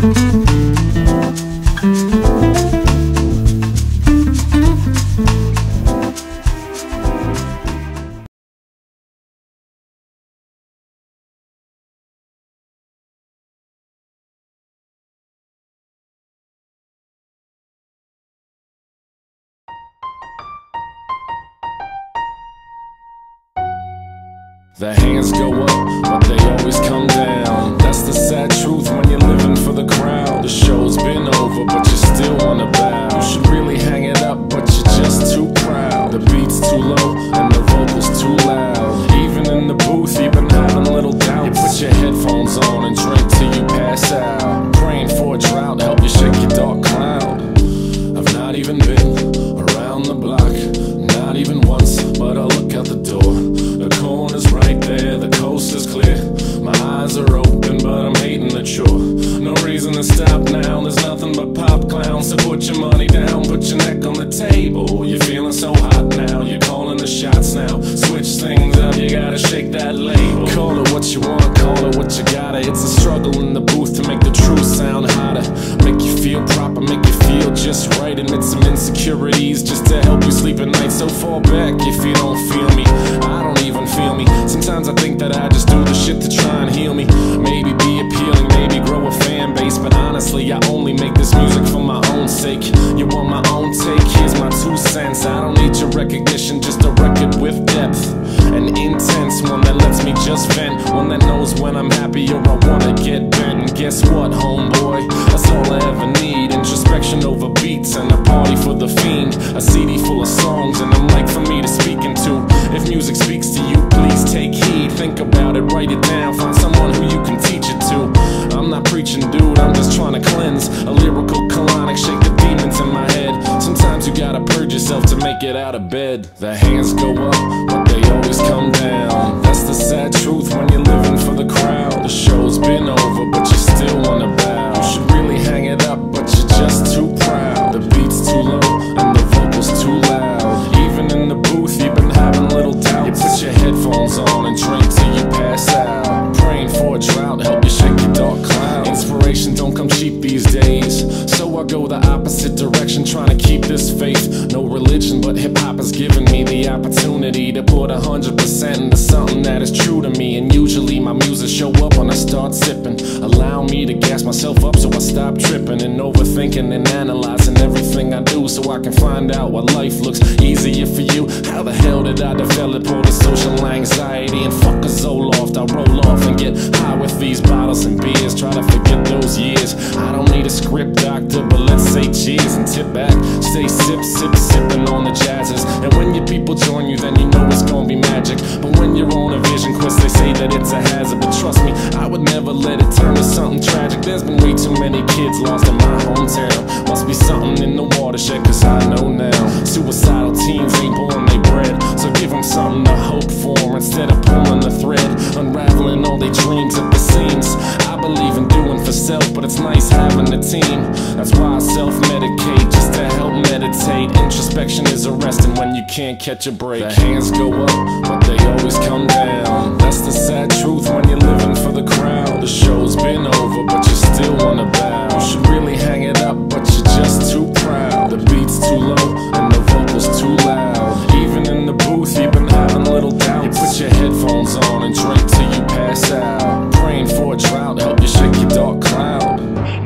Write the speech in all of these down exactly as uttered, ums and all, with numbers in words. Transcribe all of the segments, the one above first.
The hands go up, but they always come down. That's the sad truth when you're living for the crowd. The show's been over, but you still wanna bow. You should really hang it up, but you're just too proud. The beat's too low, and the vocals too loud. Even in the booth, you've been having little doubts. You put your headphones on and drink till you pass out. Praying for a drought, help you shake your dark cloud. I've not even been around the block, not even once, but I look out the door. The corner's right there, the coast is clear. My eyes are open, but I'm hating the chore. No reason to stop now, there's nothing but pop clowns. So put your money down, put your neck on the table. You're feeling so hot now, you're calling the shots now. Switch things up, you gotta shake that label. Call it what you want, call it what you gotta. It's a struggle in the booth to make the truth sound hotter. Make you feel proper, make you feel just right. Admit some insecurities just to help you sleep at night. So fall back if you don't feel me, I don't even feel me. Sometimes I think that I just do the shit to try and heal me. Maybe be appealing, maybe grow a fan base, but honestly I only make this music for my own sake. You want my own take? Here's my two cents. I don't need your recognition, just a record with depth. An intense one that lets me just vent. One that knows when I'm happy or I wanna get bent. And guess what, homeboy? That's all I ever need. Introspection over beats and a party for the fiend. A C D full of songs and a mic for me to speak into. If music speaks to you, please take heed. Think about it, write it down, find someone who you can teach it to. I'm not preaching, dude, I'm just trying to cleanse. A lyrical colonic, shake the demons in my head. Sometimes you gotta purge yourself to make it out of bed. The hands go up, but they always come down. That's the sad truth when you're living for the crowd. The show's been over, but you still wanna bow. You should really hang it up, but you're just too proud. The beat's too low, and the vocals too loud. Even in the booth, you've been having little doubts. You put your headphones on and drink till you pass out. Praying for a drought, help you shake your dark cloud. Inspiration don't come cheap these days, so I go the opposite direction, trying to keep this faith. No religion, but hip-hop has given me the opportunity to put a hundred percent into something that is true to me. And usually my muses show up when I start sipping. Allow me to gas myself up so I stop tripping and overthinking and analyzing everything I do, so I can find out what life looks easier for you. How the hell did I develop all this social anxiety? And fuck a Zoloft, I roll off and get high with these bottles and beers. Try to forget those years. I don't need a script doctor, but let's say cheers and tip back. Stay sip, sip, sipping on the jazzes. And when your people join you, then you know it's gonna be magic. But when you're on a vision quest, they say that it's a hazard. But trust me, I would never let it turn to something tragic. There's been way too many kids lost in my hometown. Must be something in the watershed, cause I know now. Suicidal teens ain't born, they bred. So give them something to hope for instead of pulling the thread, unraveling all their dreams at the seams. I believe in doing for self, but it's nice having a team. That's why I self-medicate, just to help meditate. Introspection is arresting when you can't catch a break. The hands go up, but they always come down. That's the sad truth when you're living for the crowd. The show's been over, but you still wanna bow. You should really hang it up, but you're just too proud. The beat's too low, and the vocals too loud. Even in the booth, you've been having little doubts. You put your headphones on and drink till you pass out. Praying for a drought, help you shake your dark cloud.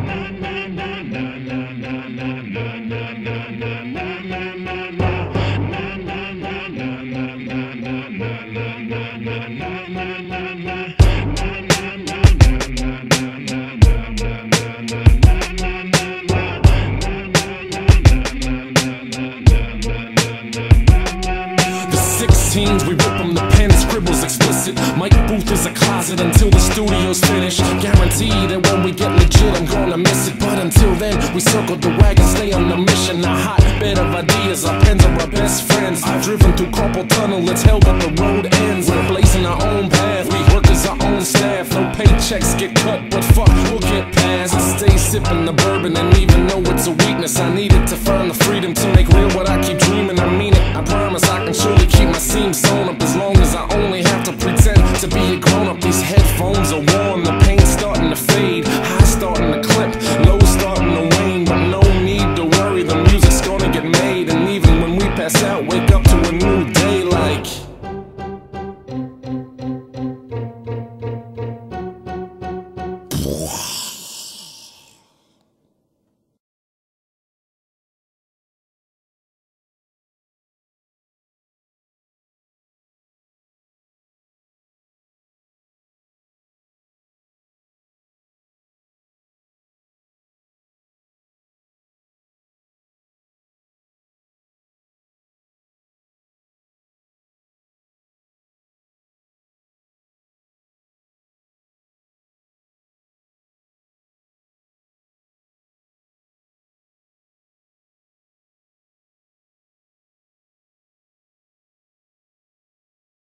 sixteens, we rip them, the pen scribbles explicit. Mike Booth is a closet until the studio's finished. Guarantee that when we get legit, I'm gonna miss it. But until then, we circle the wagon, stay on the mission. A hotbed of ideas, our pens are our best friends. I've driven through carpal tunnel, it's hell but the road ends. We're blazing our own path, we work as our own staff. No paychecks get cut, but fuck, we'll get past. I stay sipping the bourbon, and even though it's a weakness, I need it to find the freedom to make real what I keep dreaming. I mean it, I promise I can surely keep my seams sewn up, as long as I only have to pretend to be a grown-up. These headphones are worn, the pain's starting to fade, high starting to clip. Wow.